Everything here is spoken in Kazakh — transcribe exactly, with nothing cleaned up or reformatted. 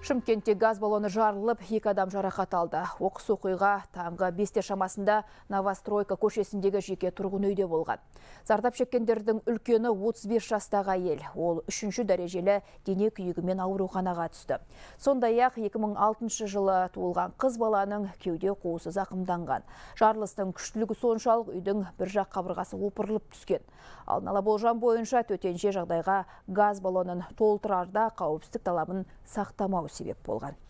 Шымкентте газ баллоны жарылып, екі адам жарақат алды. Оқыс оқиға таңғы бесте шамасында Новостройка көшесіндегі жеке тұрғын үйде болған. Зардап шеккендердің үлкені отыз бес жастағы әйел. Ол үшінші дәрежелі дене күйігімен ауруханаға түсті. Сондай-ақ екі мың алтыншы жылы туылған қыз баланың кеуде қуысы зақымданған. Жарылыстың күштілігі соншалық үйдің бір жақ қабырғасы опырылып түскен. Алдын ала болжам бойынша төтенше жағдайға газ баллонын толтырарда қауіпсіздік талабын сақтамау себеп болған.